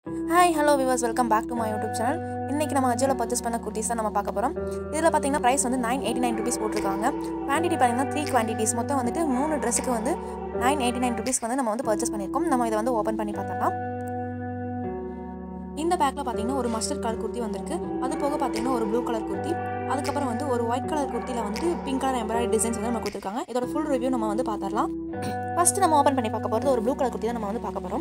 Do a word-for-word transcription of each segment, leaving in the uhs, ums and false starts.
Hi, hello viewers, welcome back to my YouTube channel. இன்னைக்கு நம்ம அஜியோல purchase பண்ண குர்தீஸ் தான் நம்ம பார்க்க போறோம். இதுல பாத்தீங்கன்னா பிரைஸ் வந்து nine eighty-nine rupees போட்டுருக்காங்க. குவாண்டிட்டி பாத்தீங்கன்னா three quantities மொத்தம் வந்துட்டு மூணு Dressக்கு வந்து nine eighty-nine rupees வந்து நம்ம வந்து பர்ச்சேஸ் பண்ணிருக்கோம். நம்ம இத வந்து ஓபன் பண்ணி பார்த்தலாம். இந்த பேக்ல பாத்தீங்கன்னா ஒரு மஸ்டர்ட் கலர் குர்த்தி வந்திருக்கு. அது போக பாத்தீங்கன்னா ஒரு ப்ளூ கலர் குர்த்தி, அதுக்கு அப்புறம் வந்து ஒரு ஒயிட் கலர் குர்த்தில வந்து பிங்க் கலர் எம்ப்ராய்டரி டிசைன்ஸ் வந்து நம்ம கொடுத்திருக்காங்க. இதோட ஃபுல் ரிவ்யூ நம்ம வந்து பார்த்தறலாம். ஃபர்ஸ்ட் நம்ம ஓபன் பண்ணி பார்க்க போறது ஒரு ப்ளூ கலர் குர்த்தி தான் நம்ம வந்து பார்க்க போறோம்.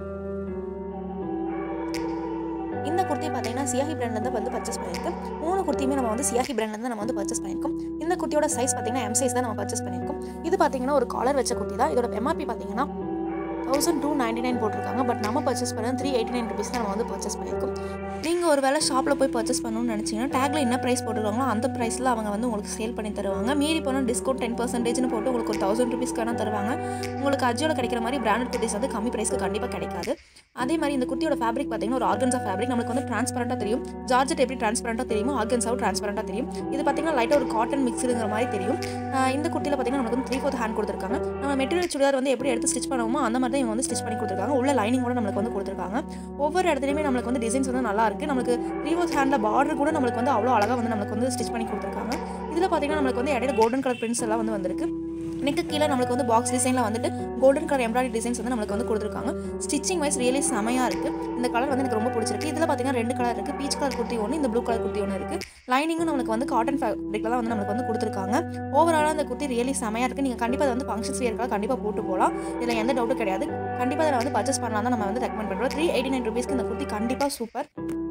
இந்த குர்த்தி பாத்தீங்கன்னா சியாஹி பிராண்ட்ல இருந்து வந்து பர்ச்சேஸ் பண்ணிருக்கோம். மூணு குர்த்தியுமே நம்ம வந்து சியாஹி பிராண்ட்ல இருந்து நம்ம வந்து பர்ச்சேஸ் பண்ணிருக்கோம். இந்த குர்த்தியோட சைஸ் பாத்தீங்கன்னா M சைஸ் தான் நம்ம பர்ச்சேஸ் பண்ணிருக்கோம். இது பாத்தீங்கன்னா ஒரு காலர் வெச்ச குர்த்தி தான். இதோட M R P பாத்தீங்கன்னா twelve ninety-nine போட்டுருக்காங்க. பட் நம்ம பர்ச்சேஸ் பண்ணது three eighty-nine rupees தான் நம்ம வந்து பர்ச்சேஸ் பண்ணிருக்கோம். நீங்க ஒருவேளை ஷாப்ல போய் பர்ச்சேஸ் பண்ணனும்னு நினைச்சீங்கன்னா டாக்ல என்ன பிரைஸ் போட்டுருக்காங்களோ அந்த பிரைஸ்ல அவங்க வந்து உங்களுக்கு சேல் பண்ணி தருவாங்க. மீறி போனா டிஸ்கவுண்ட் ten percent ன்னு போட்டு உங்களுக்கு ஒரு thousand rupees கான தருவாங்க. உங்களுக்கு அஜியோல கிடைக்கிற மாதிரி பிராண்டட் குர்த்திஸ் வந்து கம்மி பிரைஸ்க்கு கண்டிப்பா கிடைக்காது. அதே மாதிரி இந்த குர்த்தியோட ஃபேப்ரிக் பாத்தீங்கன்னா ஒரு ஆர்கன்சா ஃபேப்ரிக். நமக்கு வந்து டிரான்ஸ்பரண்டா தெரியும். ஜார்ஜெட் எப்படி டிரான்ஸ்பரண்டா தெரியுமோ ஆர்கன்சாவும் டிரான்ஸ்பரண்டா தெரியும். இது பாத்தீங்கன்னா லைட்டா ஒரு காட்டன் மிக்ஸ்டுங்கற மாதிரி தெரியும். இந்த குர்த்தில பாத்தீங்கன்னா நமக்கு வந்து three fourth ஹேண்ட் கொடுத்திருக்காங்க. நம்ம மெட்டீரியல் சுடிதார் வந்து எப்படி எடுத்து ஸ்டிட்ச் பண்ணுவோமோ அந்த மாதிரி தான் இவங்க வந்து ஸ்டிட்ச் பண்ணி கொடுத்திருக்காங்க. உள்ள லைனிங் கூட நமக்கு வந்து கொடுத்திருக்காங்க. ஒவ்வொரு இடத்துலயுமே நமக்கு வந்து டிசைன்ஸ் வந்து நல்லா இருக்கு. நமக்கு three fourth ஹேண்ட்ல பார்டர் கூட நமக்கு வந்து அவ்வளவு அழகா வந்து நமக்கு வந்து ஸ்டிட்ச் பண்ணி கொடுத்திருக்காங்க. இதுல பாத்தீங்கன்னா நமக்கு வந்து இடையில கோல்டன் கலர் பிரிண்ட்ஸ் எல்லாம் வந்து வந்திருக்கு. நெக்கு கீழ நமக்கு வந்து பாக்ஸ் டிசைன்ல வந்துட்டு கோல்டன் கலர் எம்ப்ராய்டரி டிசைன்ஸ் வந்து நமக்கு வந்து கொடுத்திருக்காங்க. ஸ்டிச்சிங் வைஸ் ரியலி செமையா இருக்கு. இந்த கலர் வந்து எனக்கு ரொம்ப பிடிச்சிருக்கு. இதுல பாத்தீங்கன்னா ரெண்டு கலர் இருக்கு. பீச் கலர் குர்த்தி ஒன்னு, இந்த ப்ளூ கலர் குர்த்தி ஒன்னு இருக்கு. லைனிங்கும் நமக்கு வந்து காட்டன் ஃபேப்ரிக்ல தான் வந்து நமக்கு வந்து கொடுத்திருக்காங்க. ஓவராலா இந்த குர்த்தி ரியலி செமையா இருக்கு. நீங்க கண்டிப்பா வந்து ஃபங்க்ஷன்ஸ் வியர்க்கா கண்டிப்பா போட்டு போலாம். இதுல எந்த டவுட்டும் கிடையாது. கண்டிப்பா இத வந்து பர்ச்சேஸ் பண்ணலாம் தான் நம்ம வந்து ரெக்கமெண்ட் பண்றோம். three eighty-nine rupees க்கு இந்த குர்த்தி கண்டிப்பா சூப்பர்.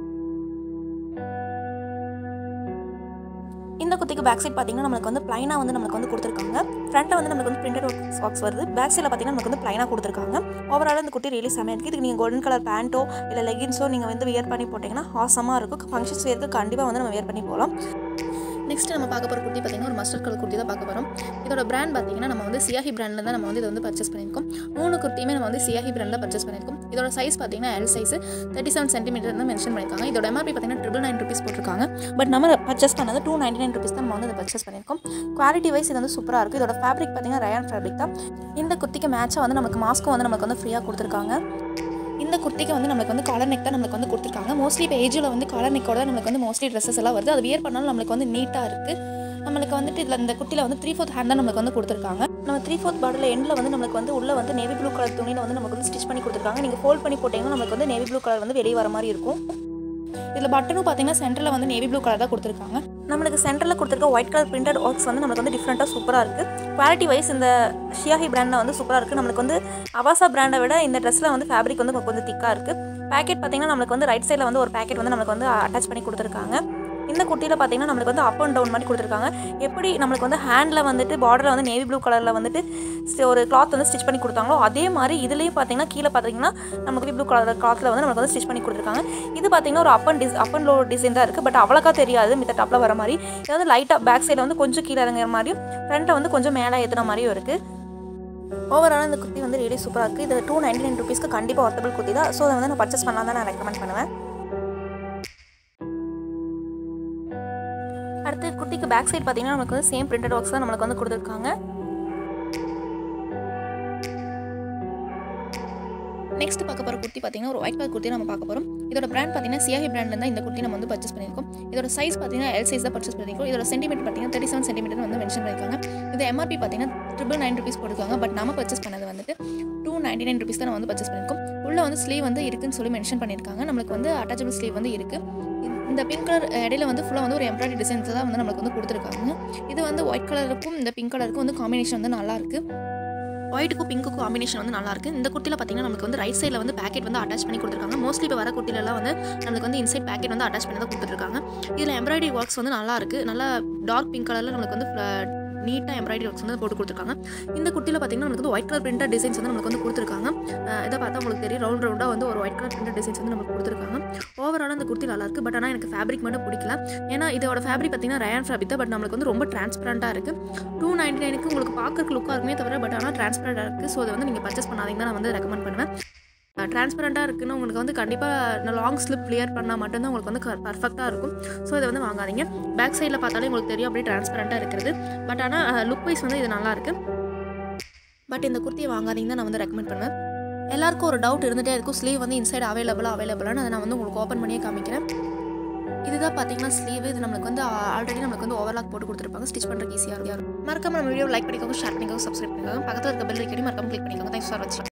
இந்த குர்த்திக்கு பேக் சைடு பாத்தீங்கன்னா நமக்கு வந்து ப்ளைனா வந்து நமக்கு வந்து கொடுத்திருக்காங்க. ஃப்ரண்ட்ல வந்து நமக்கு வந்து பிரிண்டட் ஒர்க்ஸ் வருது. பேக் சைடுல பாத்தீங்கன்னா நமக்கு வந்து ப்ளைனா கொடுத்திருக்காங்க. ஓவராலா இந்த குர்த்தி ரியலி செமையா இருக்கு. இதுக்கு நீங்க கோல்டன் கலர் பேண்டோ இல்ல லெகின்ஸோ நீங்க வந்து வியர் பண்ணி போட்டீங்கன்னா ஆசமா இருக்கும். ஃபங்க்ஷன்ஸ் வியர்க்கு கண்டிப்பா வந்து நம்ம வியர் பண்ணி போலாம். நெக்ஸ்ட் நம்ம பார்க்க போற குர்த்தி பாத்தீங்கன்னா ஒரு மஸ்டர்ட் கலர் குர்த்தி தான் பார்க்க போறோம். இதோட பிராண்ட் பாத்தீங்கன்னா நம்ம வந்து சியாஹி பிராண்ட்ல தான் நம்ம வந்து இத வந்து பர்ச்சேஸ் பண்ணிருக்கோம். மூணு குர்த்தியுமே நம்ம வந்து சியாஹி பிராண்ட்ல பர்ச்சேஸ் பண்ணிருக்கோம். இதோட சைஸ் பாத்தீங்கன்னா L சைஸ் thirty-seven centimeters தான் மென்ஷன் பண்ணிருக்காங்க. இதோட M R P பாத்தீங்கன்னா nine ninety-nine rupees போட்டுருக்காங்க. பட் நம்ம பர்ச்சேஸ் பண்ணது two ninety-nine rupees தான் நம்ம வந்து இத பர்ச்சேஸ் பண்ணிருக்கோம். குவாலிட்டி வைஸ் இது வந்து சூப்பரா இருக்கு. இதோட ஃபேப்ரிக் பாத்தீங்கன்னா ரயான் ஃபேப்ரிக் தான். இந்த குர்த்திக்கு மேட்சா வந்து நமக்கு மாஸ்க்கும் வந்து நமக்கு வந்து ஃப்ரீயா கொடுத்திருக்காங்க. இந்த குர்த்திக்கு வந்து நமக்கு வந்து காலர் நெக் தான் நமக்கு வந்து கொடுத்திருக்காங்க. மோஸ்ட்லி இப்போ ஏஜ்ல வந்து காலர் நெக்கோட நமக்கு வந்து மோஸ்ட்லி ட்ரெஸ்ஸஸ் எல்லாம் வருது. அது வியர் பண்ணாலும் நமக்கு வந்து நீட்டா இருக்கு. நமக்கு வந்துட்டு இதுல இந்த குர்த்தில வந்து three fourth ஹேண்ட் தான் நமக்கு வந்து கொடுத்திருக்காங்க. நம்ம three fourth பார்டர்ல எண்ட்ல வந்து நமக்கு வந்து உள்ள வந்து நேவி ப்ளூ கலர் துணியில வந்து நமக்கு வந்து ஸ்டிட்ச் பண்ணி கொடுத்திருக்காங்க. நீங்க ஃபோல்ட் பண்ணி போட்டீங்கன்னா நமக்கு வந்து நேவி ப்ளூ கலர் வந்து வெளிய வர மாதிரி இருக்கும். இதுல பட்டனும் பாத்தீங்கன்னா சென்டர்ல வந்து நேவி ப்ளூ கலர் தான் கொடுத்திருக்காங்க. நமக்கு சென்டர்ல கொடுத்திருக்க ஒயிட் கலர் பிரிண்டட் ஒர்க்ஸ் வந்து நமக்கு வந்து டிஃபரெண்டா சூப்பரா இருக்கு. குவாலிட்டி வைஸ் இந்த சியாஹி பிராண்ட்ல வந்து சூப்பரா இருக்கு. நமக்கு வந்து அவாசா பிராண்டை விட இந்த ட்ரெஸ்ல வந்து ஃபேப்ரிக் வந்து கொஞ்சம் திக்கா இருக்கு. பேக்கெட் பாத்தீங்கன்னா நமக்கு வந்து ரைட் சைடுல வந்து ஒரு பேக்கெட் வந்து நமக்கு வந்து அட்டாச் பண்ணி கொடுத்திருக்காங்க. இந்த குர்த்தில பாத்தீங்கன்னா நமக்கு வந்து அப் அண்ட் டவுன் மாதிரி கொடுத்திருக்காங்க. எப்படி நமக்கு வந்து ஹேண்ட்ல வந்துட்டு பார்டர்ல வந்து நேவி ப்ளூ கலர்ல வந்துட்டு ஒரு கிளாத் வந்து ஸ்டிட்ச் பண்ணி கொடுத்தாங்களோ அதே மாதிரி இதுலயும் பாத்தீங்கன்னா கீழ பாத்தீங்கன்னா நமக்கு ப்ளூ கலர் கிளாத்ல வந்து நமக்கு வந்து ஸ்டிட்ச் பண்ணி கொடுத்திருக்காங்க. இது பாத்தீங்கன்னா ஒரு up and up and low design தான் இருக்கு. பட் அவ்வளக்கா தெரியாது மித்த டாப்ல வர மாதிரி. இது வந்து லைட்டா பேக் சைடுல வந்து கொஞ்சம் கீழ இறங்குற மாதிரியும் ஃப்ரண்ட்ல வந்து கொஞ்சம் மேல ஏத்துன மாதிரியும் இருக்கு. ஓவரால் இந்த குர்த்தி வந்து ரியலி சூப்பரா இருக்கு. இது two ninety-nine rupees க்கு கண்டிப்பா ஒர்த்தபிள் குர்த்தி தான். சோ இத வந்து நான் பர்ச்சேஸ் பண்ணலாம் தான் நான் ரெக்கமெண்ட் பண்ணுவேன். அடுத்து குர்த்திக்கு பேக் சைடு பாத்தீங்கன்னா நமக்கு வந்து சேம் பிரிண்டட் ஒர்க்ஸ் தான் நமக்கு வந்து கொடுத்திருக்காங்க. நெக்ஸ்ட் பார்க்க போற குர்த்தி பாத்தீங்கன்னா ஒரு ஒயிட் கலர் குர்த்தி நம்ம பார்க்க போறோம். இதோட பிராண்ட் பாத்தீங்கன்னா சியாஹி பிராண்ட்ல இருந்தா இந்த குர்த்தி நம்ம வந்து பர்ச்சேஸ் பண்ணிருக்கோம். இதோட சைஸ் பாத்தீங்கன்னா L சைஸ் தான் பர்ச்சேஸ் பண்ணிருக்கோம். இதோட சென்டிமீட்டர் பாத்தீங்கன்னா thirty-seven centimeters வந்து மென்ஷன் பண்ணிருக்காங்க. இது M R P பாத்தீங்கன்னா nine ninety-nine rupees போட்டுருக்காங்க. பட் நாம பர்ச்சேஸ் பண்ணது வந்துட்டு two ninety-nine rupees தான் நம்ம வந்து பர்ச்சேஸ் பண்ணிருக்கோம். உள்ள வந்து ஸ்லீவ் வந்து இருக்குன்னு சொல்லி மென்ஷன் பண்ணிருக்காங்க. நமக்கு வந்து அட்டாச்சபிள் ஸ்லீவ் வந்து இருக்கு. இந்த பிங்க் கலர் இடையில வந்து ஃபுல்லா வந்து ஒரு எம்ப்ராய்டரி டிசைன்ஸ் தான் வந்து நமக்கு வந்து கொடுத்திருக்காங்க. இது வந்து ஒயிட் கலருக்கும் இந்த பிங்க் கலருக்கும் வந்து காம்பினேஷன் வந்து நல்லா இருக்கு. ஒயிட்டுக்கும் பிங்க்குக்கும் காம்பினேஷன் வந்து நல்லா இருக்கு. இந்த குர்த்தில பாத்தீங்கன்னா நமக்கு வந்து ரைட் சைடுல வந்து பேக்கெட் வந்து அட்டாச் பண்ணி கொடுத்திருக்காங்க. மோஸ்ட்லி இப்போ வர குர்த்தில எல்லாம் வந்து நமக்கு வந்து இன்சைட் பேக்கெட் வந்து அட்டாச் பண்ணி தான் கொடுத்துருக்காங்க. இதுல எம்ப்ராய்டரி ஒர்க்ஸ் வந்து நல்லா இருக்கு. நல்லா டார்க் பிங்க் கலர்ல நமக்கு வந்து நீட்டா எம்ப்ராய்டரி ஒர்க்ஸ் வந்து போட்டு கொடுத்திருக்காங்க. இந்த குர்த்தில பாத்தீங்கன்னா நமக்கு வந்து ஒயிட் கலர் பிரிண்டட் டிசைன்ஸ் வந்து நமக்கு வந்து கொடுத்திருக்காங்க. இத பார்த்தா உங்களுக்கு தெரியும் ரவுண்ட் ரவுண்டா வந்து ஒரு ஒயிட் கலர் பிரிண்டட் டிசைன்ஸ் வந்து நமக்கு கொடுத்திருக்காங்க. ஓவராலா இந்த குர்த்தி நல்லா இருக்கு. பட் ஆனா எனக்கு ஃபேப்ரிக் மட்டும் பிடிக்கல. ஏன்னா இதோட ஃபேப்ரிக் பாத்தீங்கன்னா ரயான் ஃபேப்ரிக் தான். பட் நமக்கு வந்து ரொம்ப டிரான்ஸ்பரண்டா இருக்கு. two ninety-nine க்கு உங்களுக்கு பார்க்கறதுக்கு லுக்கா இருக்குமே தவிர பட் ஆனா டிரான்ஸ்பரண்டா இருக்கு. சோ இத வந்து நீங்க பர்ச்சேஸ் பண்ணாதீங்க தான் நான் வந்து ரெக்கமெண்ட் பண்ணுவேன். டிரான்ஸ்பரண்டா இருக்குன்னு உங்களுக்கு வந்து கண்டிப்பா லாங் ஸ்லிப் கிளியர் பண்ணா மட்டும் தான் உங்களுக்கு வந்து பர்ஃபெக்ட்டா இருக்கும். சோ இத வந்து வாங்காதீங்க. பேக் சைடுல பார்த்தாலே உங்களுக்கு தெரியும் அப்படியே டிரான்ஸ்பரண்டா இருக்குது. பட் ஆனா லுக் வைஸ் வந்து இது நல்லா இருக்கு. பட் இந்த குர்த்தியை வாங்காதீங்க தான் நான் வந்து ரெக்கமெண்ட் பண்ணுவேன். எல்லாருக்கும் ஒரு டவுட் இருந்துகிட்டே இருக்கும், ஸ்லீவ் வந்து இன்சைட் அவைலபிளாக அவைலபிளானு. அதை நான் வந்து உங்களுக்கு ஓப்பன் பண்ணியே காமிக்கிறேன். இதுதான் பார்த்தீங்கன்னா ஸ்லீவ். இது நம்மளுக்கு வந்து ஆல்ரெடி நம்மளுக்கு வந்து ஓவர்லாக் போட்டு கொடுத்துருப்பாங்க. ஸ்டிச் பண்ணுறதுக்கு ஈஸியாக இருக்கும். மறக்காம நம்ம வீடியோ லைக் பண்ணிக்கோங்க, ஷேர் பண்ணிக்கோங்க, சப்ஸ்கிரைப் பண்ணிக்கோங்க. பக்கத்தில் இருக்க பெல் ஐக்கனையும் மறக்காம கிளிக் பண்ணிக்கோங்க. தேங்க்ஸ் ஃபார் வாட்சிங்.